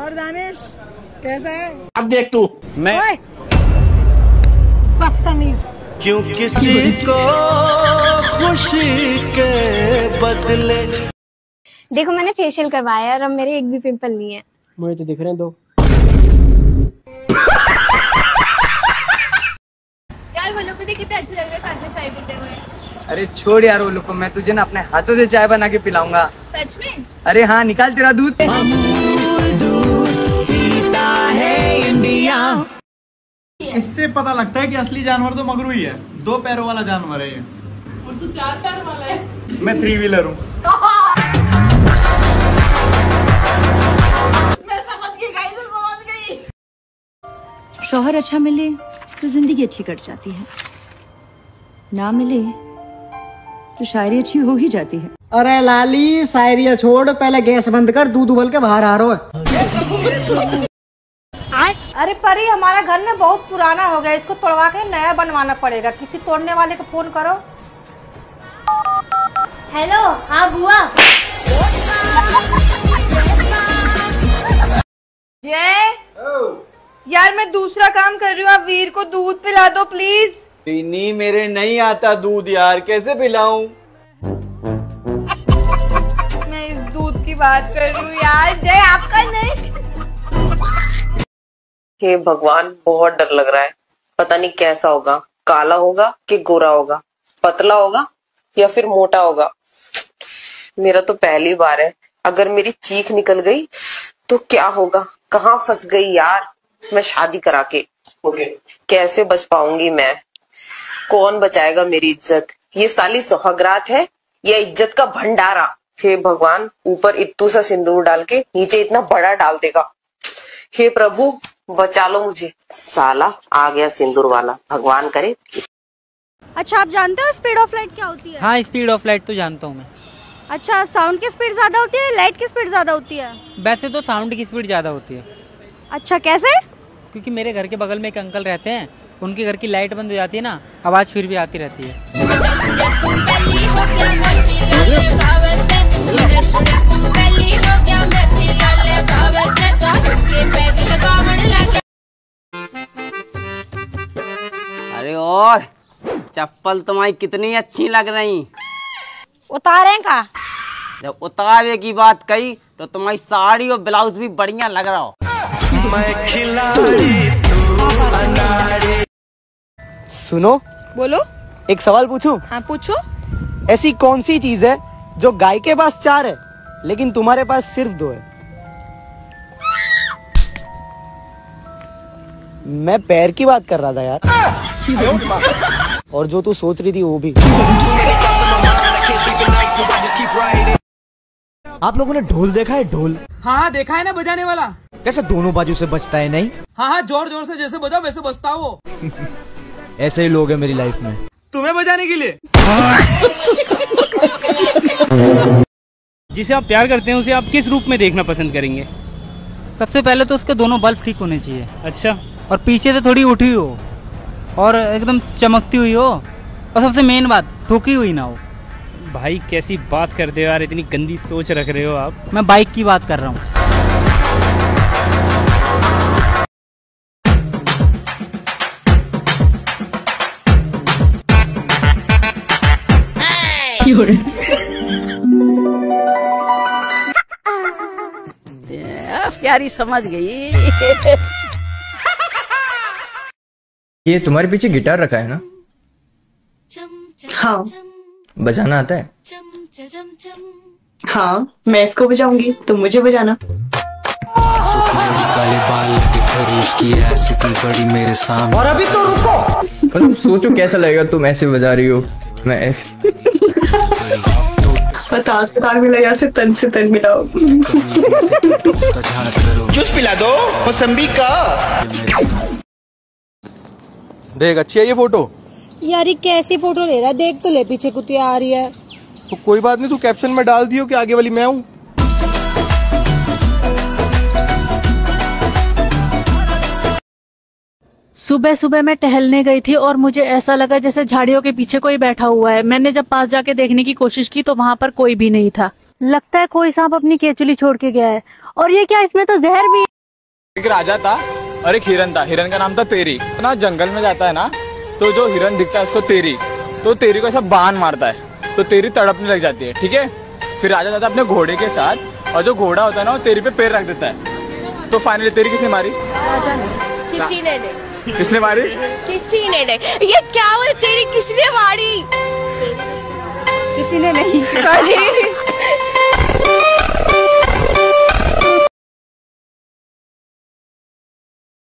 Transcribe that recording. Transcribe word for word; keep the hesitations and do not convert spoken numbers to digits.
और दानिश कैसा है? अब देख तू। मैं बदतमीज। क्यों किसी को खुशी के बदले। देखो मैंने फेशियल करवाया और अब मेरे एक भी पिंपल नहीं है। मुझे तो दिख रहे हैं दो। यार वो लोग तो कितने अच्छे लग रहे हैं साथ में चाय पीते हुए। अरे छोड़ यार वो लोग को, मैं तुझे ना अपने हाथों से चाय बना के पिलाऊंगा। सच में? अरे हाँ, निकाल तेरा दूध। इससे पता लगता है कि असली जानवर तो मगरू ही है। दो पैरों वाला जानवर है ये। और तू चार पैर वाला है। मैं थ्री व्हीलर हूँ। मैं समझ गई गाइस, समझ गई। शौहर अच्छा मिले तो जिंदगी अच्छी कट जाती है, ना मिले तो शायरी अच्छी हो ही जाती है। अरे लाली शायरिया छोड़, पहले गैस बंद कर, दूध उबल के बाहर आ रहा है। अरे परी, हमारा घर ना बहुत पुराना हो गया, इसको तोड़वा के नया बनवाना पड़ेगा। किसी तोड़ने वाले को फोन करो। हेलो, हाँ बुआ। जय, यार मैं दूसरा काम कर रही हूँ, आप वीर को दूध पिला दो प्लीज। नहीं, मेरे नहीं आता दूध यार, कैसे पिलाऊं? मैं इस दूध की बात कर रही हूँ यार। जय आपका नहीं। हे भगवान, बहुत डर लग रहा है। पता नहीं कैसा होगा, काला होगा कि गोरा होगा, पतला होगा या फिर मोटा होगा। मेरा तो पहली बार है, अगर मेरी चीख निकल गई तो क्या होगा? कहाँ फंस गई यार मैं शादी करा के। ओके, कैसे बच पाऊंगी मैं? कौन बचाएगा मेरी इज्जत? ये साली सुहागरात है या इज्जत का भंडारा? हे भगवान, ऊपर इत्तू सा सिंदूर डाल के नीचे इतना बड़ा डाल देगा। हे प्रभु बचा लो मुझे। साला आ गया सिंदूर वाला, भगवान करे। अच्छा, आप जानते हो स्पीड ऑफ लाइट क्या होती है? हाँ, स्पीड ऑफ लाइट तो जानता हूँ मैं। अच्छा, साउंड की स्पीड ज्यादा होती है, लाइट की स्पीड ज्यादा होती है? वैसे तो साउंड की स्पीड ज्यादा होती है। अच्छा, कैसे? क्योंकि मेरे घर के बगल में एक अंकल रहते हैं, उनके घर की लाइट बंद हो जाती है ना, आवाज फिर भी आती रहती है। अरे और चप्पल तुम्हारी कितनी अच्छी लग रही। उतारे का? जब उतारे की बात कही तो तुम्हारी साड़ी और ब्लाउज भी बढ़िया लग रहा हो। मैं खिलाड़ी तू अनाड़ी। सुनो, बोलो। एक सवाल पूछूं? हाँ पूछो। ऐसी कौन सी चीज है जो गाय के पास चार है लेकिन तुम्हारे पास सिर्फ दो है? मैं पैर की बात कर रहा था यार। और जो तू सोच रही थी वो भी। आप लोगों ने ढोल देखा है? ढोल? हाँ हाँ देखा है ना, बजाने वाला। कैसे दोनों बाजू से बजता है? नहीं, हाँ हाँ जोर जोर से जैसे बजाओ वैसे बजता वो। ऐसे ही लोग हैं मेरी लाइफ में। तुम्हें बजाने के लिए। जिसे आप प्यार करते हैं उसे आप किस रूप में देखना पसंद करेंगे? सबसे पहले तो उसके दोनों बल्ब ठीक होने चाहिए। अच्छा। और पीछे से थोड़ी उठी हो और एकदम चमकती हुई हो, और सबसे मेन बात, ठोकी हुई ना हो। भाई कैसी बात करते हो यार, इतनी गंदी सोच रख रहे हो आप। मैं बाइक की बात कर रहा हूँ। प्यारी समझ गई। ये तुम्हारे पीछे गिटार रखा है ना? हाँ। बजाना आता है? हाँ, मैं इसको बजाऊंगी, तुम मुझे बजाना। काले बाल उसकी ऐसी इतनी बड़ी मेरे सामने। और अभी तो रुको, मतलब सोचो कैसा लगेगा तुम ऐसे बजा रही हो, मैं ऐसे। ताल से ताल मिलाया से तन से तन मिलाओ। जूस पिला दो मौसम्बी का। देख, अच्छी है ये फोटो? यार ये कैसी फोटो ले रहा है? देख तो ले, पीछे कुतिया आ रही है। तो कोई बात नहीं, तू कैप्शन में डाल दियो कि आगे वाली मैं हूँ। सुबह सुबह मैं टहलने गई थी और मुझे ऐसा लगा जैसे झाड़ियों के पीछे कोई बैठा हुआ है। मैंने जब पास जाके देखने की कोशिश की तो वहाँ पर कोई भी नहीं था। लगता है कोई सांप अपनी केचुली छोड़ के गया है। और ये क्या, इसमें तो जहर भी एक राजा था और एक हिरन था। हिरन का नाम था तेरी। ना जंगल में जाता है ना, तो जो हिरन दिखता है उसको तेरी, तो तेरी को ऐसा बाण मारता है तो तेरी तड़पने लग जाती है। ठीक है, फिर राजा जाता है अपने घोड़े के साथ और जो घोड़ा होता है ना वो तेरी पे पैर रख देता है। तो फाइनली तेरी किसने मारी? किसी ने नहीं। किसने मारी? किसी ने नहीं। ये क्या हुआ? तेरी किसने मारी? किसी ने नहीं। सॉरी।